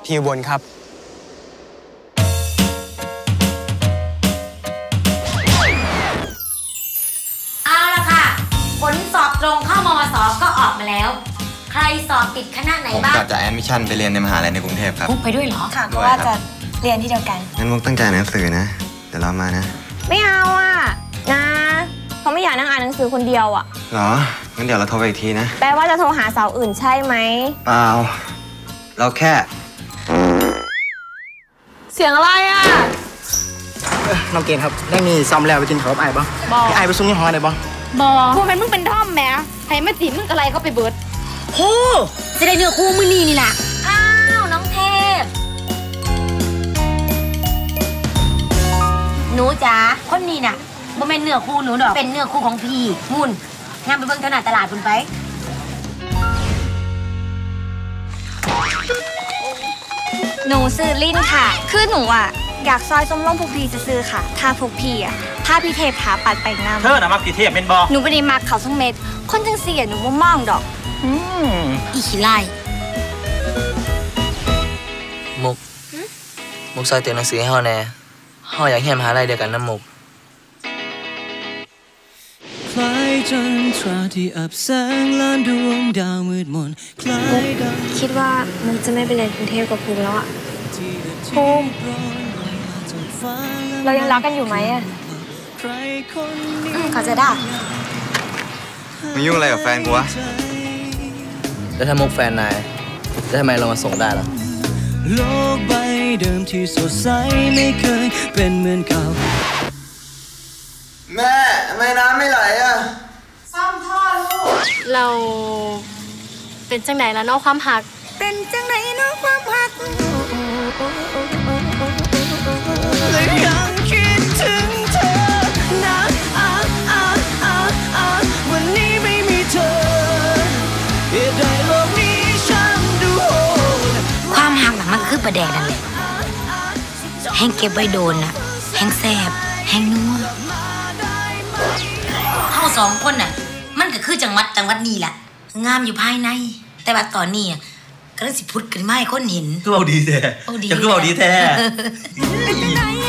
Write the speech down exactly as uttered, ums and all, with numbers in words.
พี่อุบลครับเอาละค่ะผลสอบตรงเข้ามวสก็ออกมาแล้วใครสอบติดคณะไหนบ้างผมจะแอดมิชชั่นไปเรียนในมหาลัยในกรุงเทพครับมุกไปด้วยเหรอค่ะเพราะว่าจะเรียนที่เดียวกันงั้นมุกตั้งใจอ่านหนังสือนะเดี๋ยวเรามานะไม่เอาอ่ะนะเขาไม่อยากนั่งอ่านหนังสือคนเดียวอ่ะเหรองั้นเดี๋ยวเราโทรไปอีกทีนะแปลว่าจะโทรหาสาวอื่นใช่ไหมเปล่าเราแค่เสียงอะไรอ่ะน้องเกณฑ์ครับได้มีซ้อมแล้วไปกินข้าวกับไอ้บ่บอกไอ้ไปส่งยี่ห้อไหนบ่บอกพวกมันมึงเป็นท่อมแหมให้มาจีบมึงอะไรก็ไปเบิดโอ้จะได้เนื้อคู่มือนี่นี่แหละอ้าวน้องเทพหนูจ๋าคนนี้น่ะบ่เป็นเนื้อคู่หนูดอกเป็นเนื้อคู่ของพี่มุ่นงานไปเบิ่งเท่าหน้าตลาดคุณไปหนูซื้อลิ้นค่ะคือหนูอ่ะอยากซอยส้มล่มพวกพี่ซื้อค่ะถ้าพวกพี่อ่ะถ้าพี่เทพหาปัดไปน้ำเธอน่ะมักพี่เทพเป็นบ่หนูไม่ได้มักเขาทั้งเม็ดคนจังเสียหนูบ่มองดอกอืมอีขี้ไล่มุกมุกซอยเตียนหนังสือให้เฮาแน่เฮาอยากเรียนมหาลัยเดียวกันนะมุกคล้ายจันทราที่อับแสงล้านดวงดาวมืดมนคล้ายดังคิดว่ามุกจะไม่ไปเรียนกรุงเทพกับภูมิแล้วอ่ะภูมิเรายังรักกันอยู่ไหมอ่ะเขาจะได้มึงยุ่งอะไรกับแฟนกูวะแล้วถ้ามุกแฟนนายแล้วทำไมเรามาส่งได้ล่ะโลกใบเดิมที่สดใสไม่เคยเป็นเหมือนเก่าแม่ทำไมน้ำไม่ไหลอ่ะซ่อมท่อลูกเราเป็นจังไหนล่ะน้องความหักเป็นจังไหนน้องความหักยังคิดถึงเธอนะอ่ะอ่ะอ่ะอ่ะวันนี้ไม่มีเธอเหตุใดโลกนี้ฉันดูโหดความหักน่ะมันคือประแดกนั่นแหละแห้งเก็บไว้โดนน่ะแห้งแสบแห้งนัวเฮาสองคนน่ะมันก็คือจังหวัดจังหวัดนี้แหละงามอยู่ภายในแต่ว่าตอนนี้ก็เลยสิพุดขึ้นมาให้คนเห็นคือเอาดีแท้จะคือเอาดีแท้